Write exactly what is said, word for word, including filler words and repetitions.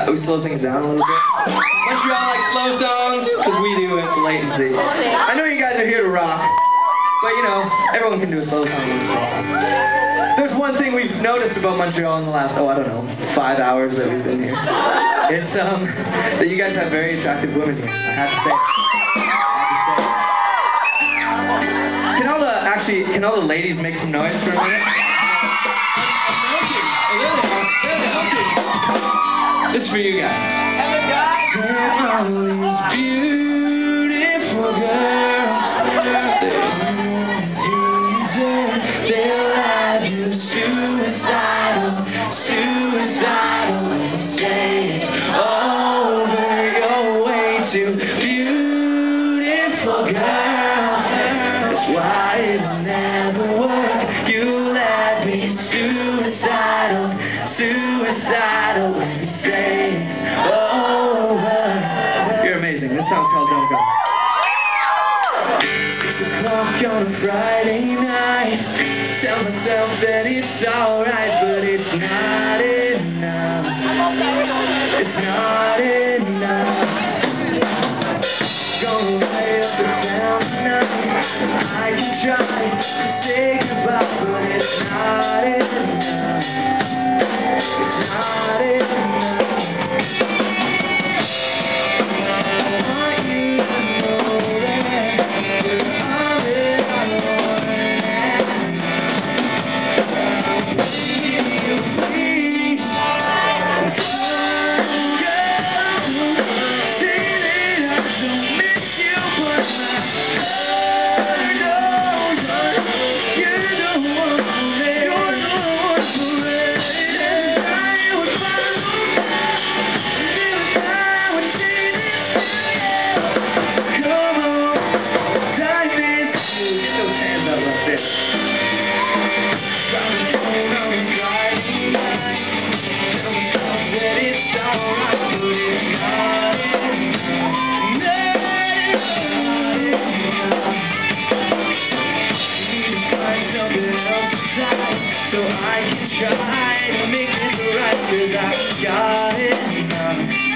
we slow things down a little bit. Montreal like slow songs, because we do it, Latency. I know you guys are here to rock, but you know, everyone can do a slow song once in a while. There's one thing we've noticed about Montreal in the last, oh, I don't know, five hours that we've been here. It's, um, that you guys have very attractive women here. I have to say. I have to say. Can all the, actually, can all the ladies make some noise for a minute? This is for you guys. There are these beautiful girls. They'll have you suicidal, suicidal, stay over your way to beautiful girls. That's why it never worked. You let me suicidal, suicidal. This song's called Don't Go. Six o'clock on a Friday night. Tell myself that it's alright, but it's not enough. It's not enough. Gonna lay up and down tonight. I can try to say goodbye, but it's not enough. It's not enough. So I can try to make it right, 'cause I got it now.